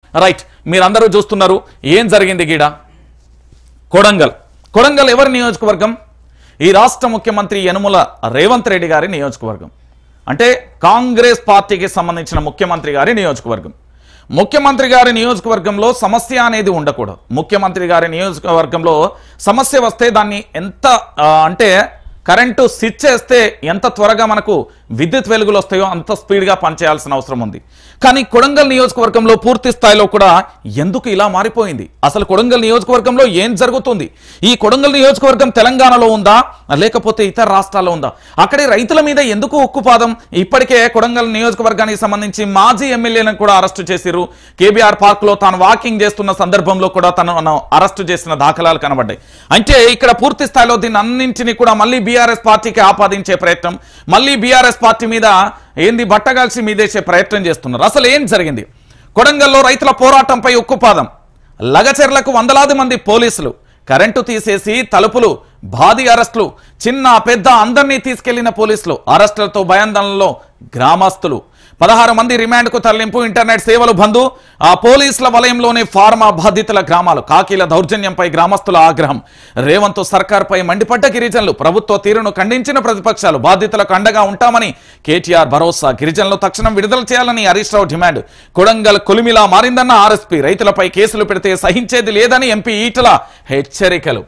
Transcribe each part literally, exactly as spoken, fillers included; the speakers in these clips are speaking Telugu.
రైట్, మీరందరూ చూస్తున్నారు ఏం జరిగింది గీడ. కొడంగల్ కొడంగల్ ఎవరి నియోజకవర్గం? ఈ రాష్ట్ర ముఖ్యమంత్రి యనుమల రేవంత్ రెడ్డి గారి నియోజకవర్గం. అంటే కాంగ్రెస్ పార్టీకి సంబంధించిన ముఖ్యమంత్రి గారి నియోజకవర్గం. ముఖ్యమంత్రి గారి నియోజకవర్గంలో సమస్య అనేది ఉండకూడదు. ముఖ్యమంత్రి గారి నియోజకవర్గంలో సమస్య వస్తే దాన్ని ఎంత అంటే కరెంటు స్విచ్ చేస్తే ఎంత త్వరగా మనకు విద్యుత్ వెలుగులు వస్తాయో అంత స్పీడ్గా పనిచేయాల్సిన అవసరం ఉంది. కానీ కొడంగల్ నియోజకవర్గంలో పూర్తి స్థాయిలో కూడా ఎందుకు ఇలా మారిపోయింది? అసలు కొడంగల్ నియోజకవర్గంలో ఏం జరుగుతుంది? ఈ కొడంగల్ నియోజకవర్గం తెలంగాణలో ఉందా లేకపోతే ఇతర రాష్ట్రాల్లో ఉందా? అక్కడి రైతుల మీద ఎందుకు ఉక్కుపాదం? ఇప్పటికే కొడంగల్ నియోజకవర్గానికి సంబంధించి మాజీ ఎమ్మెల్యేలను కూడా అరెస్టు చేసిరు. కేబీఆర్ పార్క్ లో తాను వాకింగ్ చేస్తున్న సందర్భంలో కూడా తను అరెస్టు చేసిన దాఖలాలు కనబడ్డాయి. అంటే ఇక్కడ పూర్తి స్థాయిలో దీన్ని అన్నింటినీ కూడా మళ్ళీ బీఆర్ఎస్ పార్టీకి ఆపాదించే ప్రయత్నం, మళ్ళీ బీఆర్ఎస్ పార్టీ మీద ఏంది బట్టగాల్సి మీదేసే ప్రయత్నం చేస్తున్నారు. అసలు ఏం జరిగింది? కొడంగల్లో రైతుల పోరాటంపై ఉక్కుపాదం, లగచెర్లకు వందలాది మంది పోలీసులు, కరెంటు తీసేసి తలుపులు, భారీ అరెస్టులు, చిన్న పెద్ద అందరినీ తీసుకెళ్లిన పోలీసులు, అరెస్టులతో భయాందోళనలో గ్రామస్తులు, పదహారు మంది రిమాండ్కు తరలింపు, ఇంటర్నెట్ సేవలు బంధు, ఆ పోలీసుల వలయంలోనే ఫార్మా బాధితుల గ్రామాలు, కాకీల దౌర్జన్యంపై గ్రామస్తుల ఆగ్రహం, రేవంత్ సర్కార్పై మండిపడ్డ గిరిజనులు, ప్రభుత్వ తీరును ఖండించిన ప్రతిపక్షాలు, బాధితులకు అండగా ఉంటామని కేటీఆర్ భరోసా, గిరిజనులు తక్షణం విడుదల చేయాలని హరీష్ రావు డిమాండ్, కొడంగల్ కొలిమిలా మారిందన్న ఆర్ఎస్పీ, రైతులపై కేసులు పెడితే సహించేది లేదని ఎంపీ ఈటల హెచ్చరికలు.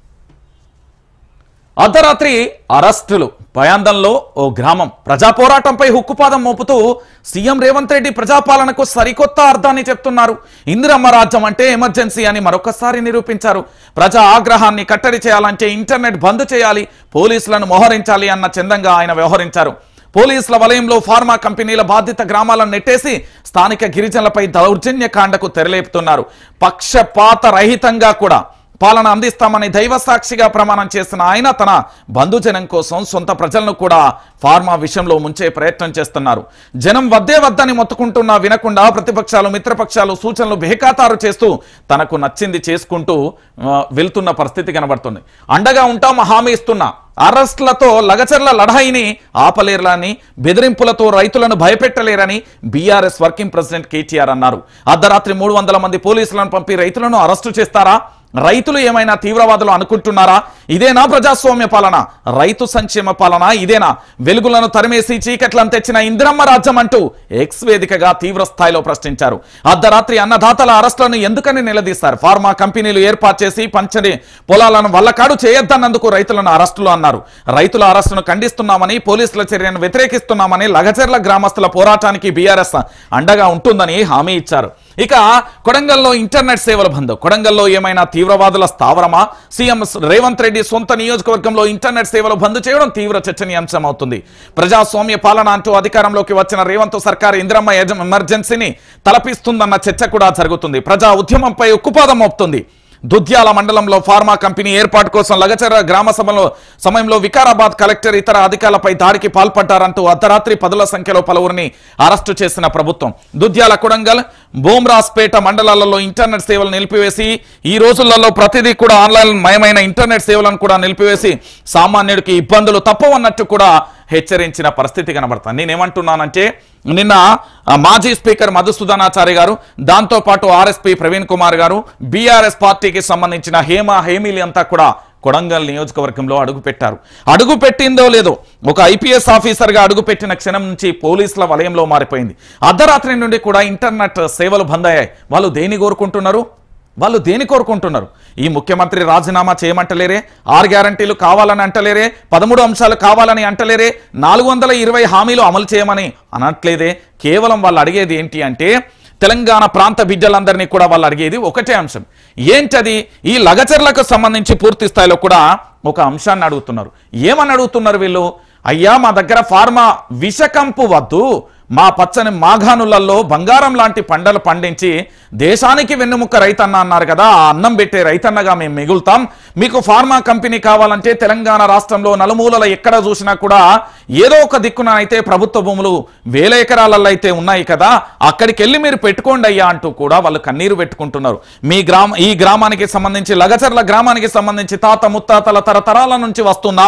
అర్ధరాత్రి అరెస్టులు, భయాందంలో ఓ గ్రామం, ప్రజా పోరాటంపై హుక్కుపాదం మోపుతూ సీఎం రేవంత్ రెడ్డి ప్రజాపాలనకు సరికొత్త అర్థాన్ని చెప్తున్నారు. ఇందిరమ్మ రాజ్యం అంటే ఎమర్జెన్సీ అని మరొకసారి నిరూపించారు. ప్రజా ఆగ్రహాన్ని కట్టడి చేయాలంటే ఇంటర్నెట్ బంద్ చేయాలి, పోలీసులను మోహరించాలి అన్న చందంగా ఆయన వ్యవహరించారు. పోలీసుల వలయంలో ఫార్మా కంపెనీల బాధిత గ్రామాలను నెట్టేసి స్థానిక గిరిజనులపై దౌర్జన్యకాండకు తెరలేపుతున్నారు. పక్షపాత రహితంగా కూడా పాలన అందిస్తామని దైవసాక్షిగా ప్రమాణం చేసిన ఆయన తన బంధుజనం కోసం సొంత ప్రజలను కూడా ఫార్మా విషయంలో ముంచే ప్రయత్నం చేస్తున్నారు. జనం వద్దే వద్దని మొత్తుకుంటున్నా వినకుండా ప్రతిపక్షాలు, మిత్రపక్షాలు సూచనలు బేఖాతారు చేస్తూ తనకు నచ్చింది చేసుకుంటూ వెళ్తున్న పరిస్థితి కనబడుతుంది. అండగా ఉంటాం హామీ ఇస్తున్నా, అరెస్టులతో లగచర్ల లడాయిని ఆపలేరని, బెదిరింపులతో రైతులను భయపెట్టలేరని బీఆర్ఎస్ వర్కింగ్ ప్రెసిడెంట్ కేటీఆర్ అన్నారు. అర్ధరాత్రి మూడు వందల మంది పోలీసులను పంపి రైతులను అరెస్టు చేస్తారా? రైతులు ఏమైనా తీవ్రవాదులు అనుకుంటున్నారా? ఇదేనా ప్రజాస్వామ్య పాలన, రైతు సంక్షేమ పాలన? ఇదేనా వెలుగులను తరిమేసి చీకట్లను తెచ్చిన ఇందిరమ్మ రాజ్యం అంటూ ఎక్స్ వేదికగా తీవ్ర స్థాయిలో ప్రశ్నించారు. అర్ధరాత్రి అన్నదాతల అరెస్టులను ఎందుకని నిలదీశారు? ఫార్మా కంపెనీలు ఏర్పాటు చేసి పంచని పొలాలను వల్లకాడు చేయొద్దన్నందుకు రైతులను అరెస్టులు అన్నారు. రైతుల అరెస్టును ఖండిస్తున్నామని, పోలీసుల చర్యను వ్యతిరేకిస్తున్నామని, లగచెర్ల గ్రామస్తుల పోరాటానికి బీఆర్ఎస్ అండగా ఉంటుందని హామీ ఇచ్చారు. ఇక కొడంగల్లో ఇంటర్నెట్ సేవల బంద్, కొడంగల్లో ఏమైనా తీవ్రవాదుల స్థావరమా? సీఎం రేవంత్ రెడ్డి సొంత నియోజకవర్గంలో ఇంటర్నెట్ సేవలు బంద్ చేయడం తీవ్ర చర్చనీయాంశం అవుతుంది. ప్రజాస్వామ్య పాలన అంటూ అధికారంలోకి వచ్చిన రేవంత్ సర్కార్ ఇందిరమ్మ ఎమర్జెన్సీని తలపిస్తుందన్న చర్చ కూడా జరుగుతుంది. ప్రజా ఉద్యమంపై ఉక్కుపాదం మోపుతుంది. దుద్యాల మండలంలో ఫార్మా కంపెనీ ఏర్పాటు కోసం లగచెర్ల గ్రామ సభలో సమయంలో వికారాబాద్ కలెక్టర్ ఇతర అధికారులపై దాడికి పాల్పడ్డారంటూ అర్ధరాత్రి పదుల సంఖ్యలో పలువురిని అరెస్టు చేసిన ప్రభుత్వం దుద్యాల, కొడంగల్, బోమ్రాస్పేట మండలాలలో ఇంటర్నెట్ సేవలు నిలిపివేసి, ఈ రోజులలో ప్రతిదీ కూడా ఆన్లైన్ మయమైన ఇంటర్నెట్ సేవలను కూడా నిలిపివేసి సామాన్యుడికి ఇబ్బందులు తప్పవన్నట్టు కూడా హెచ్చరించిన పరిస్థితి కనబడుతుంది. నేనేమంటున్నానంటే నిన్న మాజీ స్పీకర్ మధుసూదనాచారి గారు, దాంతోపాటు ఆర్ఎస్పీ ప్రవీణ్ కుమార్ గారు, బీఆర్ఎస్ పార్టీకి సంబంధించిన హేమ హేమీలి అంతా కూడా కొడంగల్ నియోజకవర్గంలో అడుగు పెట్టారు. అడుగు పెట్టిందో లేదో ఒక ఐపీఎస్ ఆఫీసర్గా అడుగు పెట్టిన క్షణం నుంచి పోలీసుల వలయంలో మారిపోయింది. అర్ధరాత్రి నుండి కూడా ఇంటర్నెట్ సేవలు బంద్ అయ్యాయి. వాళ్ళు దేని కోరుకుంటున్నారు? వాళ్ళు దేని కోరుకుంటున్నారు? ఈ ముఖ్యమంత్రి రాజీనామా చేయమంటలేరే, ఆరు గ్యారంటీలు కావాలని అంటలేరే, పదమూడు అంశాలు కావాలని అంటలేరే, నాలుగు వందల ఇరవై హామీలు అమలు చేయమని అనట్లేదే. కేవలం వాళ్ళు అడిగేది ఏంటి అంటే తెలంగాణ ప్రాంత బిడ్డలందరినీ కూడా వాళ్ళు అడిగేది ఒకటే అంశం. ఏంటది? ఈ లగచెర్లకు సంబంధించి పూర్తి స్థాయిలో కూడా ఒక అంశాన్ని అడుగుతున్నారు. ఏమని అడుగుతున్నారు వీళ్ళు? అయ్యా, మా దగ్గర ఫార్మా విషకంపు వద్దు, మా పచ్చని మాఘానులలో బంగారం లాంటి పంటలు పండించి దేశానికి వెన్నుముక్క రైతన్న అన్నారు కదా, ఆ అన్నం పెట్టే రైతన్నగా మేము మిగులుతాం. మీకు ఫార్మా కంపెనీ కావాలంటే తెలంగాణ రాష్ట్రంలో నలుమూలల ఎక్కడ చూసినా కూడా ఏదో ఒక దిక్కున అయితే ప్రభుత్వ భూములు వేల ఎకరాలలో అయితే ఉన్నాయి కదా, అక్కడికి వెళ్ళి మీరు పెట్టుకోండి అయ్యా అంటూ కూడా వాళ్ళు కన్నీరు పెట్టుకుంటున్నారు. మీ గ్రామ ఈ గ్రామానికి సంబంధించి, లగచెర్ల గ్రామానికి సంబంధించి తాత ముత్తాతల తరతరాల నుంచి వస్తున్నాం.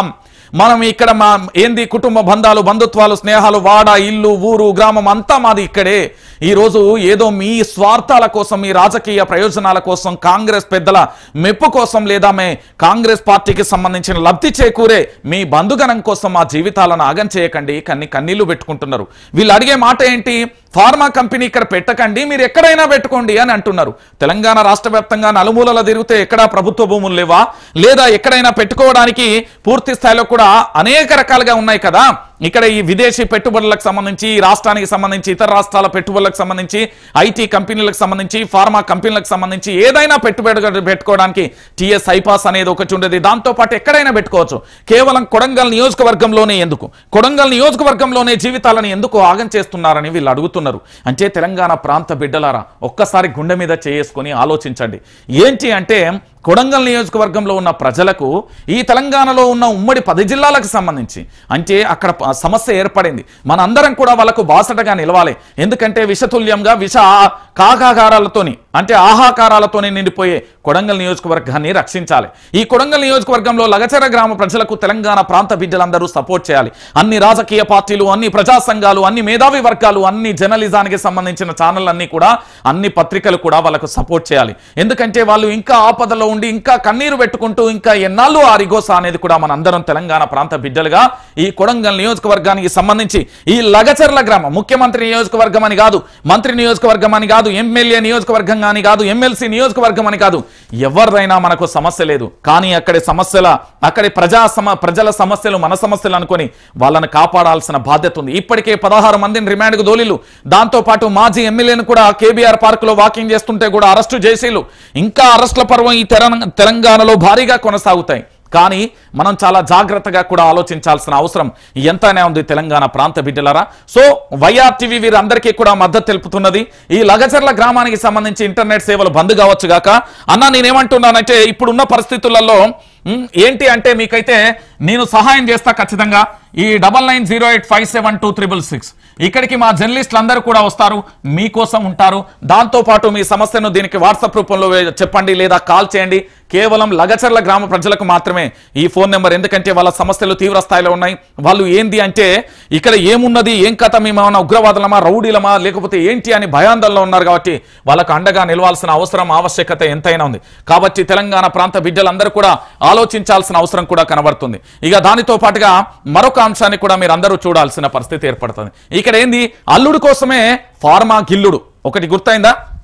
మనం ఇక్కడ మా ఏంది కుటుంబ బంధాలు బంధుత్వాలు స్నేహాలు వాడ ఇల్లు ఊరు గ్రామం అంతా మాది ఇక్కడే. ఈరోజు ఏదో మీ స్వార్థాల కోసం మీ రాజకీయ ప్రయోజనాల కోసం కాంగ్రెస్ పెద్దల మెప్పు కోసం లేదా మే కాంగ్రెస్ పార్టీకి సంబంధించిన లబ్ధి చేకూరే మీ బంధుగణం కోసం మా జీవితాలను ఆగం చేయకండి, కన్ని కన్నీళ్లు పెట్టుకుంటున్నారు. వీళ్ళు అడిగే మాట ఏంటి? ఫార్మా కంపెనీ ఇక్కడ పెట్టకండి, మీరు ఎక్కడైనా పెట్టుకోండి అని అంటున్నారు. తెలంగాణ రాష్ట్ర వ్యాప్తంగా నలుమూలల తిరిగితే ఎక్కడా ప్రభుత్వ భూములు లేవా? లేదా ఎక్కడైనా పెట్టుకోవడానికి పూర్తి స్థాయిలో కూడా అనేక రకాలుగా ఉన్నాయి కదా. ఇక్కడ ఈ విదేశీ పెట్టుబడులకు సంబంధించి రాష్ట్రానికి సంబంధించి ఇతర రాష్ట్రాల పెట్టుబడులకు సంబంధించి ఐటీ కంపెనీలకు సంబంధించి ఫార్మా కంపెనీలకు సంబంధించి ఏదైనా పెట్టుబడి పెట్టుకోవడానికి టీఎస్ ఐపాస్ అనేది ఒకటి ఉండేది. దాంతోపాటు ఎక్కడైనా పెట్టుకోవచ్చు. కేవలం కొడంగల్ నియోజకవర్గంలోనే ఎందుకు కొడంగల్ నియోజకవర్గంలోనే జీవితాలను ఎందుకు ఆగం చేస్తున్నారని వీళ్ళు అడుగుతున్నారు. అంటే తెలంగాణ ప్రాంత బిడ్డలారా ఒక్కసారి గుండె మీద చేసుకొని ఆలోచించండి. ఏంటి అంటే కొడంగల్ నియోజకవర్గంలో ఉన్న ప్రజలకు ఈ తెలంగాణలో ఉన్న ఉమ్మడి పది జిల్లాలకు సంబంధించి అంటే అక్కడ సమస్య ఏర్పడింది. మనందరం కూడా వాళ్ళకు బాసటగా నిలవాలి. ఎందుకంటే విషతుల్యంగా విష కాకాకారాలతోని అంటే ఆహాకారాలతోనే నిండిపోయే కొడంగల్ నియోజకవర్గాన్ని రక్షించాలి. ఈ కొడంగల్ నియోజకవర్గంలో లగచర గ్రామ ప్రజలకు తెలంగాణ ప్రాంత బిడ్డలందరూ సపోర్ట్ చేయాలి. అన్ని రాజకీయ పార్టీలు, అన్ని ప్రజా సంఘాలు, అన్ని మేధావి వర్గాలు, అన్ని జర్నలిజానికి సంబంధించిన ఛానల్ అన్ని కూడా అన్ని పత్రికలు కూడా వాళ్ళకు సపోర్ట్ చేయాలి. ఎందుకంటే వాళ్ళు ఇంకా ఆపదలో ఉండి ఇంకా కన్నీరు పెట్టుకుంటూ ఇంకా ఎన్నాళ్ళు ఆ రిగోసా అనేది కూడా మనందరం తెలంగాణ ప్రాంత బిడ్డలుగా ఈ కొడంగల్ నియోజకవర్గానికి సంబంధించి ఈ లగచర్ల గ్రామం ముఖ్యమంత్రి నియోజకవర్గం అని కాదు, మంత్రి నియోజకవర్గం అని కాదు, ఎమ్మెల్యే నియోజకవర్గం అని కాదు, ఎమ్మెల్సీ నియోజకవర్గం అని కాదు, ఎవరిదైనా మనకు సమస్య లేదు. కానీ అక్కడి సమస్యల అక్కడి ప్రజా సమ ప్రజల సమస్యలు మన సమస్యలు అనుకొని వాళ్ళని కాపాడాల్సిన బాధ్యత ఉంది. ఇప్పటికే పదహారు మందిని రిమాండ్కు దోలిలు, దాంతో పాటు మాజీ ఎమ్మెల్యేను కూడా కేబీఆర్ పార్క్ లో వాకింగ్ చేస్తుంటే కూడా అరెస్టు చేసేలు. ఇంకా అరెస్టుల పర్వం ఈ తెలంగాణలో భారీగా కొనసాగుతాయి. కానీ మనం చాలా జాగ్రత్తగా కూడా ఆలోచించాల్సిన అవసరం ఎంతనే ఉంది తెలంగాణ ప్రాంత బిడ్డలారా. సో వైఆర్ టీవీ వీరందరికీ కూడా మద్దతు తెలుపుతున్నది. ఈ లగచర్ల గ్రామానికి సంబంధించి ఇంటర్నెట్ సేవలు బంద్ కావచ్చు గాక అన్న, నేనేమంటున్నానంటే ఇప్పుడున్న పరిస్థితులలో ఏంటి అంటే మీకైతే నేను సహాయం చేస్తా ఖచ్చితంగా. ఈ double nine zero eight five seven two triple six ఇక్కడికి మా జర్నలిస్టులు అందరూ కూడా వస్తారు, మీకోసం ఉంటారు. దాంతోపాటు మీ సమస్యను దీనికి వాట్సాప్ రూపంలో చెప్పండి లేదా కాల్ చేయండి. కేవలం లగచర్ల గ్రామ ప్రజలకు మాత్రమే ఈ ఫోన్ నెంబర్. ఎందుకంటే వాళ్ళ సమస్యలు తీవ్ర స్థాయిలో ఉన్నాయి. వాళ్ళు ఏంది అంటే ఇక్కడ ఏమున్నది ఏం కథ, మేమేమన్నా ఉగ్రవాదులమా రౌడీలమా లేకపోతే ఏంటి అని భయాందోళనలో ఉన్నారు. కాబట్టి వాళ్ళకు అండగా నిలవాల్సిన అవసరం ఆవశ్యకత ఎంతైనా ఉంది. కాబట్టి తెలంగాణ ప్రాంత బిడ్డలందరూ కూడా ఆలోచించాల్సిన అవసరం కూడా కనబడుతుంది. ఇక దానితో పాటుగా మరొక అంశాన్ని కూడా మీరు అందరూ చూడాల్సిన పరిస్థితి ఏర్పడుతుంది. ఇక్కడ ఏంది అల్లుడు కోసమే ఫార్మా గిల్లుడు ఒకటి గుర్తయిందా?